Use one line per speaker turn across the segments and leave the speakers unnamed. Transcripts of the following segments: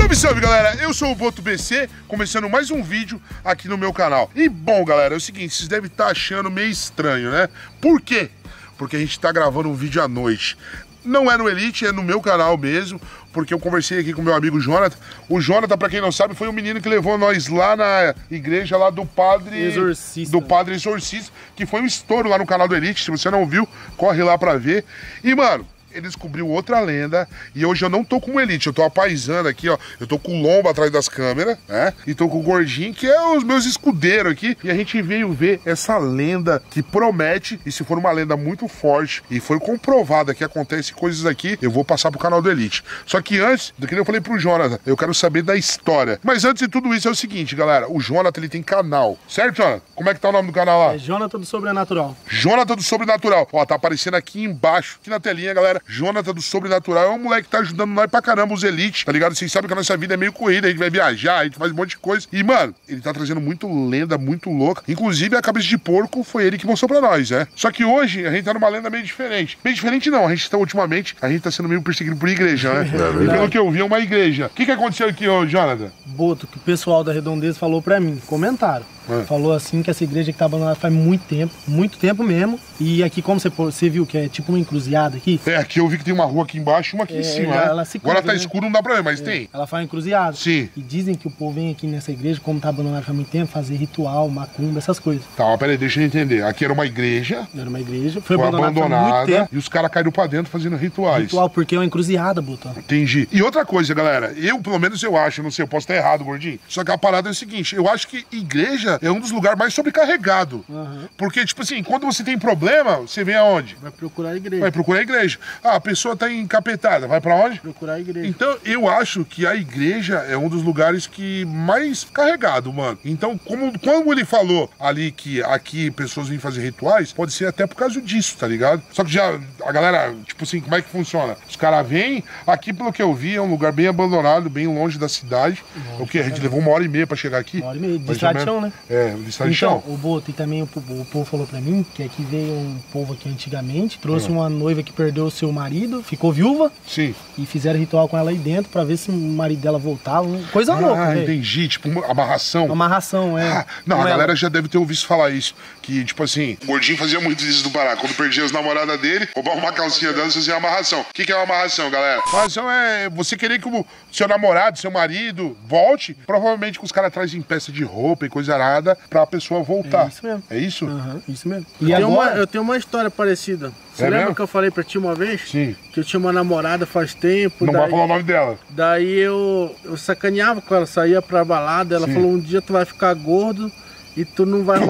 Salve, salve, galera! Eu sou o Boto BC, começando mais um vídeo aqui no meu canal. E bom, galera, é o seguinte, vocês devem estar achando meio estranho, né? Por quê? Porque a gente tá gravando um vídeo à noite. Não é no Elite, é no meu canal mesmo, porque eu conversei aqui com meu amigo Jonathan. O Jonathan, pra quem não sabe, foi o menino que levou nós lá na igreja lá do padre...
Exorcista.
Do padre Exorcista, que foi um estouro lá no canal do Elite. Se você não viu, corre lá pra ver. E, mano, ele descobriu outra lenda e hoje eu não tô com o Elite, eu tô apaisando aqui, ó. Eu tô com o Lomba atrás das câmeras, né? E tô com o Gordinho, que é os meus escudeiros aqui. E a gente veio ver essa lenda que promete, e se for uma lenda muito forte e for comprovada que acontece coisas aqui, eu vou passar pro canal do Elite. Só que antes, do que eu falei pro Jonathan, eu quero saber da história. Mas antes de tudo isso é o seguinte, galera, o Jonathan, ele tem canal, certo, Jonathan? Como é que tá o nome do canal lá?
É Jonathan do Sobrenatural.
Jonathan do Sobrenatural. Ó, tá aparecendo aqui embaixo, aqui na telinha, galera. Jonathan do Sobrenatural é um moleque que tá ajudando nós pra caramba, os Elite, tá ligado? Vocês sabem que a nossa vida é meio corrida, a gente vai viajar, a gente faz um monte de coisa. E, mano, ele tá trazendo muito lenda, muito louca. Inclusive, a cabeça de porco foi ele que mostrou pra nós, né? Só que hoje, a gente tá numa lenda meio diferente. Meio diferente não, a gente tá, ultimamente, a gente tá sendo meio perseguido por igreja, né? E pelo que eu vi, é uma igreja. O que aconteceu aqui, ô, Jonathan?
Boto, que o pessoal da Redondeza falou pra mim, comentaram. Falou assim que essa igreja que tá abandonada faz muito tempo mesmo. E aqui, como você viu, que é tipo uma encruzilhada aqui.
É, aqui eu vi que tem uma rua aqui embaixo e uma aqui em cima, né?
Ela se cruza,
agora tá
né?
Escuro, não dá pra ver, mas tem.
Ela faz uma encruzilhada.
Sim.
E dizem que o povo vem aqui nessa igreja, como tá abandonada faz muito tempo, fazer ritual, macumba, essas coisas.
Tá, mas peraí, deixa eu entender. Aqui era uma igreja.
Era uma igreja, foi
abandonada
faz muito tempo.
e os caras caíram pra dentro fazendo rituais.
Ritual, porque é uma encruzilhada, Boto.
Entendi. E outra coisa, galera, pelo menos eu acho, não sei, eu posso estar errado, Gordinho. Só que a parada é o seguinte, eu acho que igreja é um dos lugares mais sobrecarregado. Porque, tipo assim, quando você tem problema, você vem aonde?
Vai procurar a igreja.
Vai procurar a igreja. Ah, a pessoa tá encapetada, vai pra onde?
Procurar a igreja.
Então, eu acho que a igreja é um dos lugares que mais carregado, mano. Então, como ele falou ali que aqui pessoas vêm fazer rituais, pode ser até por causa disso, tá ligado? Só que já, a galera, tipo assim, como é que funciona? Os caras vêm, aqui pelo que eu vi, é um lugar bem abandonado, bem longe da cidade. O que? A gente levou 1h30 pra chegar aqui?
1h30, de estrada de chão, né?
É, de estrada de chão.
Então, o Boto, e também o povo falou pra mim que aqui veio um povo aqui antigamente, trouxe uma noiva que perdeu o seu marido, ficou viúva.
Sim.
E fizeram ritual com ela aí dentro pra ver se o marido dela voltava. Coisa louca, velho.
Entendi. Tipo, uma amarração.
Amarração, é.
Não, a galera já deve ter ouvido falar isso. Que, tipo assim, o Gordinho fazia muito isso no Pará. Quando perdia as namoradas dele, roubava uma calcinha dela e fazia amarração. O que é uma amarração, galera? Amarração é você querer que o seu namorado, seu marido, volte. Provavelmente que os caras trazem peça de roupa e coisa arada pra pessoa voltar.
É isso mesmo.
É isso?
Isso mesmo.
E agora eu tenho uma história parecida. Você lembra
mesmo?
que eu falei pra ti uma vez?
Sim.
Que eu tinha uma namorada faz tempo.
Não vai falar o nome dela.
Daí eu sacaneava com ela, saía pra balada. Ela falou: um dia tu vai ficar gordo e tu não vai.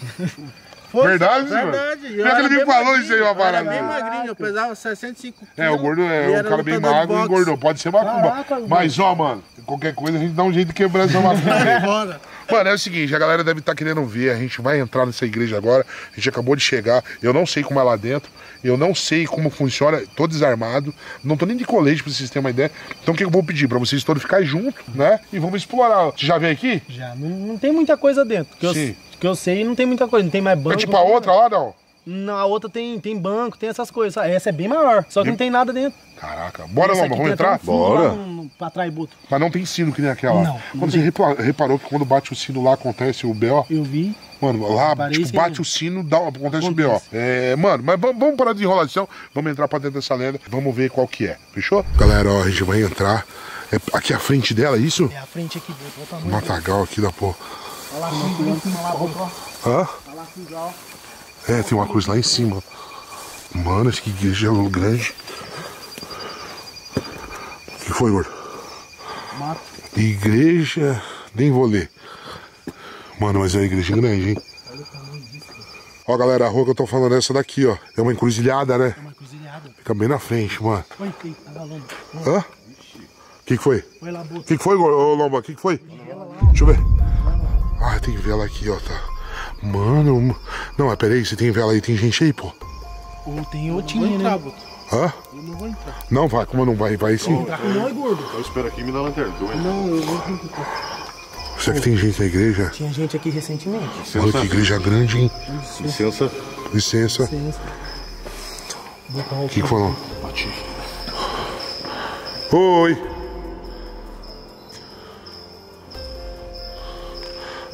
Foi,
verdade,
verdade.
Como é que ele me falou isso aí, uma parada?
Eu era bem magrinho, eu pesava 65 quilos.
É, o gordo é um cara bem magro e engordou. Pode ser macumba. Mas, ó, mano, qualquer coisa a gente dá um jeito de quebrar essa macumba. Mano, é o seguinte, a galera deve estar querendo ver, a gente vai entrar nessa igreja agora, a gente acabou de chegar, eu não sei como é lá dentro, eu não sei como funciona, tô desarmado, não tô nem de colete pra vocês terem uma ideia, então o que eu vou pedir? Pra vocês todos ficarem juntos, né, e vamos explorar. Você já veio aqui?
Já, não tem muita coisa dentro, que eu sei, não tem muita coisa, não tem mais banco.
É tipo a outra lá, não?
Não, a outra tem banco, tem essas coisas, essa é bem maior, só que não tem nada dentro.
Caraca, bora, Lomba, vamos entrar?
Bora. Pra trás, Boto.
Mas não tem sino que nem aquela.
Não
quando você reparou que quando bate o sino lá acontece o B.O.?
Eu vi.
Mano, lá, tipo, bate o sino, acontece o B.O. É, mano, mas vamos parar de enrolação, vamos entrar pra dentro dessa lenda, vamos ver qual que é, fechou? Galera, ó, a gente vai entrar, aqui à frente dela, é isso?
É a frente aqui, Boto.
Matagal aqui da porra.
Olha lá, em cima lá, Boto, ó.
Hã?
Olha lá, assim, ó.
É, tem uma cruz lá em cima. Mano, essa igreja é grande. O que foi, gordo?
Mato.
Igreja... Nem vou ler. Mano, mas é uma igreja grande, hein? Ó, galera, a rua que eu tô falando é essa daqui, ó. É uma encruzilhada, né?
É uma encruzilhada.
Fica bem na frente, mano.
Oi, tá galando.
Hã? O que foi?
Foi lá, Boto.
O que foi, ô, Lomba? O que foi? Deixa eu ver. Ah, tem vela aqui, ó, tá. Mano... Não, mas peraí, você tem vela aí, tem gente aí, pô?
Ou tem outinha, né?
Hã?
Eu não vou entrar.
Não, vai, como não vai? Vai sim.
Não é gordo.
Eu espero aqui e me dá lanterna.
Não, eu vou entrar.
Será que tem gente na igreja?
Tinha gente aqui recentemente.
Olha que igreja grande, hein?
Licença.
Licença. O que falou?
Bati.
Oi.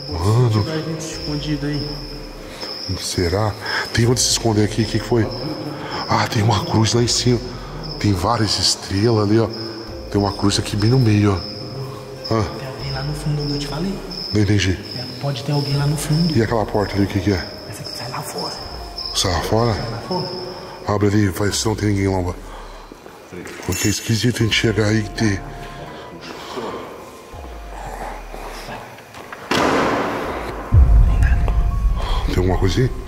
Mano.
Se tiver gente escondida aí.
Será? Tem onde se esconder aqui? O que foi? Ah, tem uma cruz lá em cima. Tem várias estrelas ali, ó. Tem uma cruz aqui bem no meio, ó. Ah.
Tem alguém lá no fundo, onde eu te falei.
Não entendi.
Pode ter alguém lá no fundo.
E aquela porta ali, o que é?
Essa aqui sai lá fora.
Sai lá fora?
Sai lá fora.
Abre ali, vai se não tem ninguém lá. Porque é esquisito a gente chegar aí e ter. Tem alguma coisa aí?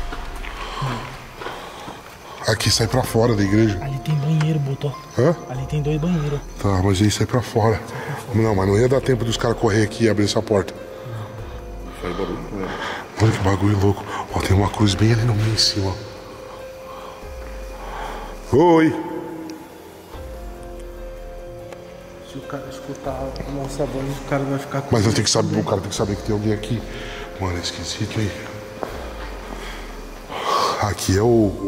Aqui sai pra fora da igreja.
Ali tem banheiro, botou.
Hã?
Ali tem 2 banheiros.
Tá, mas aí sai pra fora. Não, mas não ia dar tempo dos caras correr aqui e abrir essa porta.
Faz barulho, né?
Olha que bagulho louco. Ó, tem uma cruz bem ali no meio em cima. Oi!
Se o cara escutar a nossa voz, o cara vai ficar com
Mas eu tenho que saber, o cara tem que saber que tem alguém aqui. Mano, é esquisito, hein? Aqui é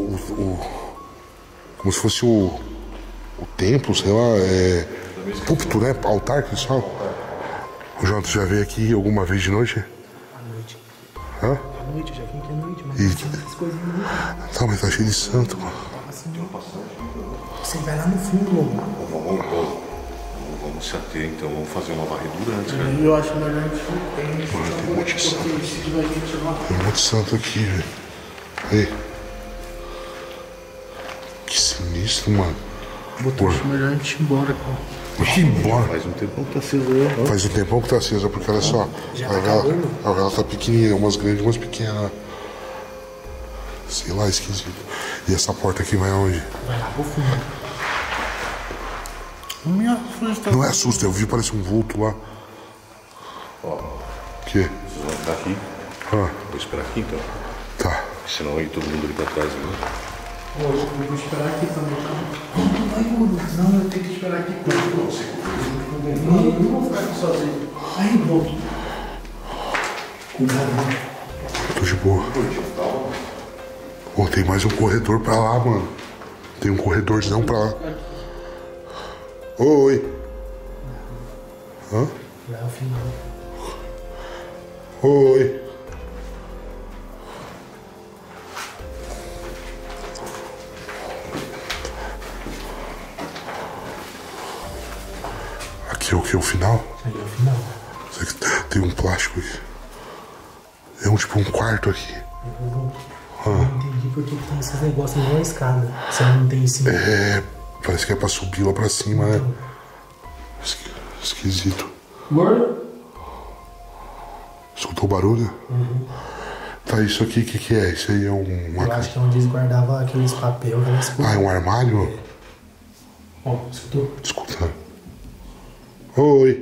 como se fosse o templo, sei lá, púlpito, né? Altar que eles falam. O João, tu já veio aqui alguma vez de noite?
à noite.
Hã?
À noite, eu já vim aqui à noite, mas
E-
não tinha essas coisinhas não.
Tá, mas tá cheio de santo, mano.
Assim, você vai lá no fundo, logo.
Vamos se ater, então. Vamos fazer uma varredura antes, né?
Eu acho melhor a gente não tem.
Mano, tem um monte de santo.
Se tiver gente lá.
Tem um monte de santo aqui, velho. Aí. Que sinistro, mano.
Eu acho melhor a gente ir embora, cara.
Mas que embora.
Faz um tempo.
Tá aceso aí, ó.
Faz um tempão que tá acesa, porque olha só.
Já
A
tá
vela,
acabando?
a vela tá pequenininha, umas grandes, umas pequenas. Sei lá, esquisito. E essa porta aqui vai aonde?
Vai lá pro fundo.
Não me assusta.
Não é assusta, eu vi, parece um vulto lá.
Ó,
O quê?
vocês vão ficar aqui.
Ah,
Vou esperar aqui, então.
tá.
Senão aí todo mundo ali pra trás, né?
Eu vou esperar aqui também, tá? Não vai, Bruno. Não, eu tenho que esperar aqui. Não, eu não vou ficar aqui sozinho. Aí, Bruno. Cuidado.
Tô de boa. Pô, tem mais um corredor pra lá, mano. Tem um corredorzão pra lá. Oi. Hã?
Lá é o final.
Oi. Aqui é o que? O final?
Ali é o final.
Isso aqui tem um plástico aqui. É tipo um quarto aqui.
Eu não entendi por que tem esses negócios igual a escada. Você não tem em cima.
É, parece que é pra subir lá pra cima, né? Esquisito.
Gordo?
Escutou o barulho? Tá, isso aqui, o que é? Isso aí é uma
Eu acho que é onde eles guardavam aqueles papel, aquelas coisas.
Ah, é um armário?
Ó, escutou?
Escuta. Oi.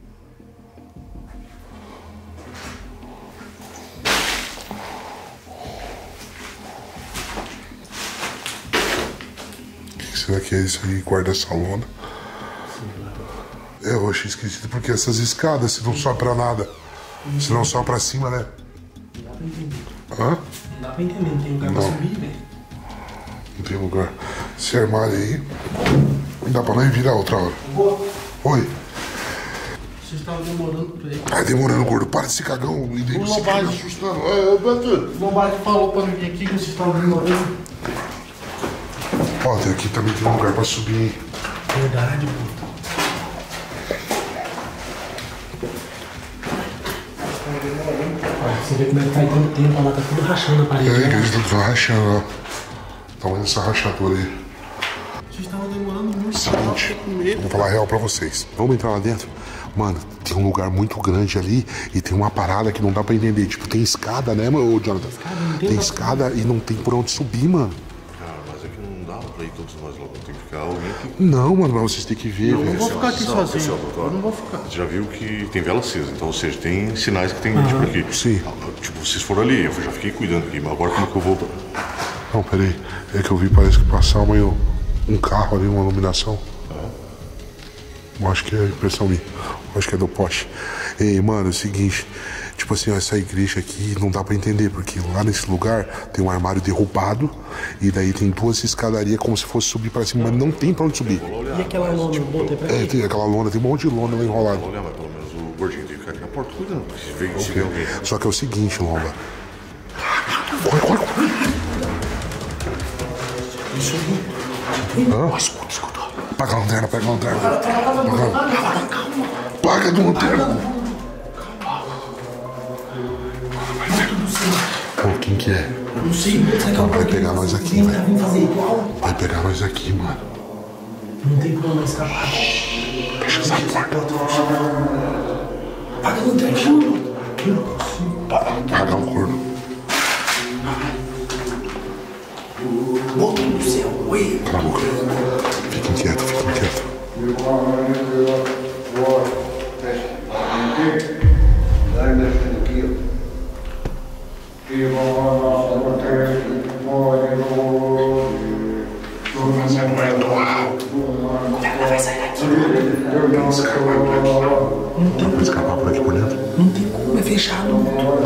O que será que é isso aí? Guarda-salona? Eu achei esquisito porque essas escadas, se não sobe pra nada. Se não sobe pra cima, né?
Não dá pra entender.
Hã?
Não dá pra entender, não tem lugar pra
Não.
subir, velho.
Não tem lugar. Esse armário aí. Dá pra nós virar outra hora. Oi.
Vocês estavam demorando pra ir.
Ai, demorando, gordo. Para desse cagão. E daí você fica me
Lombardi.
assustando. É, Beto.
O Lombardi falou pra mim aqui que vocês estavam demorando.
Ó, aqui também tem um lugar pra subir, hein?
Verdade, pô. Olha, você vê como é que faz tanto tempo, ela tá tudo rachando a parede.
É, a
né?
igreja tá rachando, ó. Tamanho dessa rachadura aí.
Vocês estavam demorando muito.
Seguinte,
Com
eu
medo.
vou falar a real pra vocês. Vamos entrar lá dentro? Mano, tem um lugar muito grande ali e tem uma parada que não dá pra entender. Tipo, tem escada, né, meu, Jonathan? Tem escada e não tem por onde subir, mano.
Cara, mas é que não dá pra ir todos nós logo. Tem que ficar alguém que.
Não, mano, mas vocês têm que ver,
Eu não
velho.
vou ficar aqui
Não,
sozinho.
ó,
Eu não vou ficar.
Você já viu que tem vela acesa, então, ou seja, tem sinais que tem gente por aqui.
Sim.
Tipo, vocês foram ali, eu já fiquei cuidando aqui, mas agora como que eu vou?
Não, peraí. É que eu vi, parece que passar um carro ali, uma iluminação. Eu acho que é impressão minha. Eu acho que é do poste. Ei, mano, é o seguinte. Tipo assim, ó, essa igreja aqui não dá pra entender, porque lá nesse lugar tem um armário derrubado e daí tem 2 escadarias como se fosse subir pra cima, mas não tem pra onde subir.
E aquela lona eu botei pra quê?
Tem aquela lona, tem um monte de lona lá enrolada.
Olha, mas pelo menos o gordinho tem que ficar aqui na porta cuidando. Se vem alguém.
Só que é o seguinte, Lomba. Corre. Escuta. Paga a lanterna. Paga a lanterna. Pô, quem que é?
Eu não sei, será que é o
Vai pegar nós aqui, velho.
Vem fazer igual?
Vai pegar nós aqui, mano.
Não tem como escapar.
Fecha essa porta.
Paga a lanterna, mano.
Paga o corno.
Bota no céu, oi.
Cala a boca. Fiquem quietos.
Como é que ela vai sair daqui?
Não tem como escapar por aqui por dentro.
Não tem como, é fechado.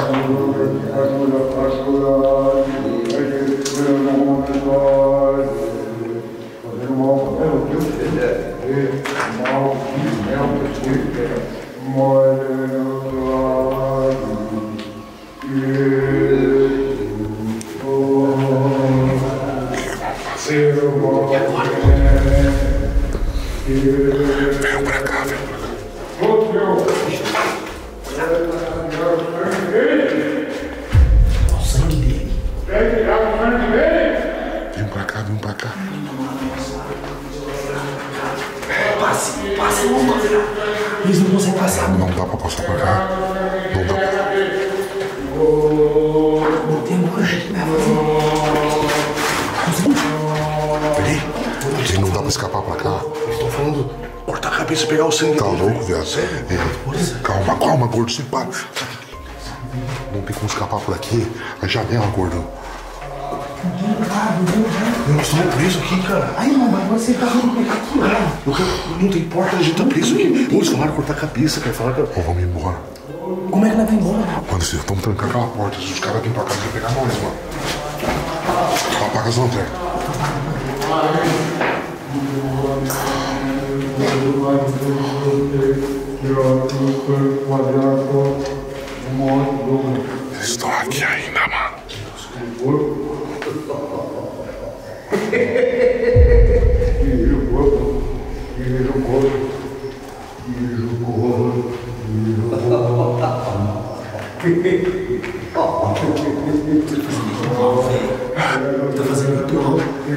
Venham pra cá.
O sangue dele.
Vem pra cá.
Passe logo, cara. Eles não conseguem passar.
Não dá pra passar pra cá. Não dá pra...
Não tem agora.
Peraí, não dá pra escapar pra cá.
Eles estão falando cortar a cabeça e pegar o sangue
Tá
dele.
louco, viado? Calma, gordo, sem para. Não tem como escapar por aqui. A janela, gordo.
Nós estamos presos aqui, cara.
Aí, mano, agora você tá vendo pegar aqui, ó.
Não tem porta, a gente tá preso aqui. Eles falaram cortar a cabeça, cara. Falaram que...
Ou vamos embora.
Como é que nós vamos embora?
Mano, vocês estão trancando aquela porta. Se os caras virem pra cá, eles vão pegar nós, mano. Apaga as lanternas. Eles estão aqui ainda, mano.
Tá fazendo ritual.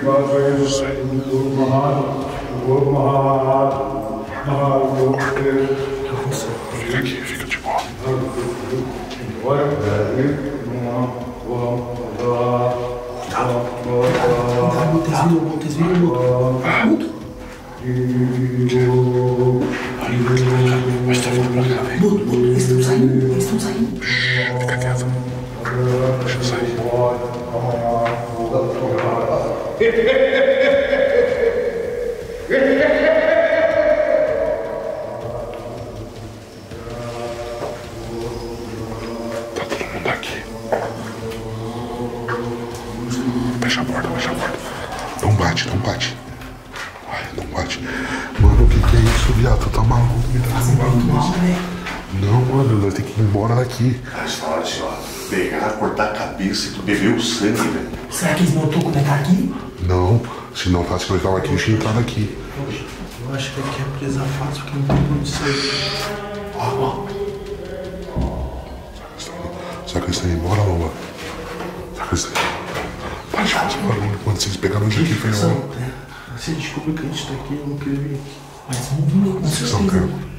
Fica aqui, fica de boa.
Desvia o outro.
Mas tá vindo pra cá, velho.
Boto, eles estão saindo.
Fica quieto. Deixa eu sair. Tá todo mundo aqui. Fecha a porta. Não bate. Ai, não bate. Mano, o que é isso, viado? Tá maluco? Não, mano, nós temos que ir embora daqui.
Eles falaram assim, ó. Pegar, cortar a cabeça e beber o sangue, velho.
Será que eles não tocam como é aqui?
Não, se não tá, se nós tava aqui, eu tinha entrado aqui.
Eu acho que aqui é presa fácil, porque não tem como sair.
Será que eles estão indo embora, Lomba? Será que eles estão indo? Para de fazer barulho. Quando vocês pegaram isso aqui, foi mal.
Se descobriu que a gente tá aqui, eu não queria vir aqui.
Mas vamos vir com
Vocês estão
certeza.
querendo?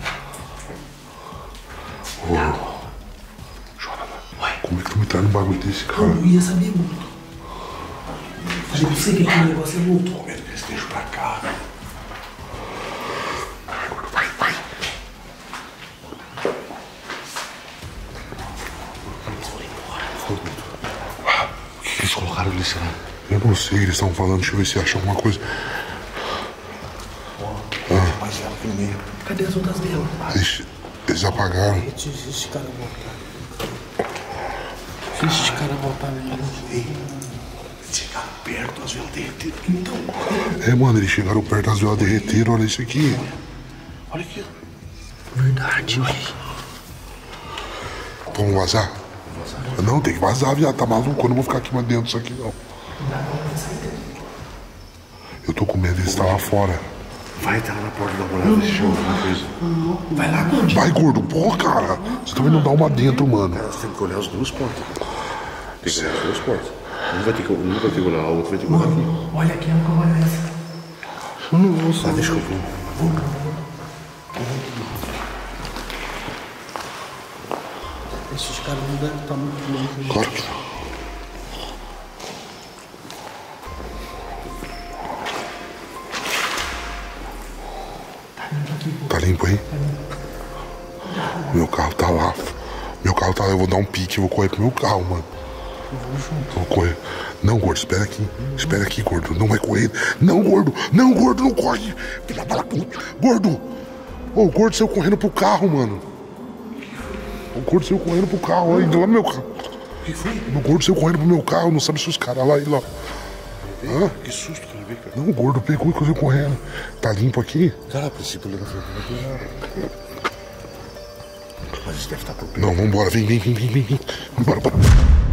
Como é que tu me traz um bagulho desse, cara?
Eu ia saber muito. Falei pra você que aquele negócio é muito.
Com medo que eles estejam pra cá.
Vai.
O que eles colocaram ali, será?
Eu não sei, eles estão falando, deixa eu ver se acha alguma coisa.
Mas
as velas aqui no meio.
Cadê as outras velas?
Ixi, eles apagaram.
Se esse cara voltar. Se esse cara voltar, velho.
Chegaram perto, as velas derreteram.
Então.
É, mano, eles chegaram perto, as velas derreteram, olha isso aqui.
Olha aqui.
Verdade, olha.
Vamos vazar? Não, tem que vazar, viado. Tá maluco? Eu não vou ficar aqui mais dentro disso aqui, não. Eu tô com medo de estar lá fora.
Vai entrar na porta da mulher, ver se chama alguma coisa. Vai lá, gordo.
Vai, gordo. Pô, cara. Você também não dá uma dentro, mano.
Cara, você tem que olhar as duas portas. Tem que olhar as duas portas. Um vai ter que olhar, a outra vai ter que olhar aqui.
Olha aqui, olha essa. Eu não vou só.
Deixa eu ver.
Esses caras não devem estar muito longe.
Claro que não. Tá limpo aí? Meu carro tá lá. Meu carro tá lá. Eu vou dar um pique e vou correr pro meu carro, mano. Vou correr. Não, gordo, espera aqui. Espera aqui, gordo. Não vai correr. Não, gordo. Não, gordo, não corre. Filha da puta. Gordo. Ô, o gordo saiu correndo pro carro, mano. O gordo saiu correndo pro carro. Olha, lá no meu carro.
O que foi?
O gordo saiu correndo pro meu carro. Não sabe se os caras lá e lá. Hã?
Que susto que eu vi, cara.
Não, o gordo pegou e saiu correndo. Tá limpo aqui?
Cara, a princípio ele não foi nada. Mas isso deve estar por perto.
Não, vambora. Vem. Vambora.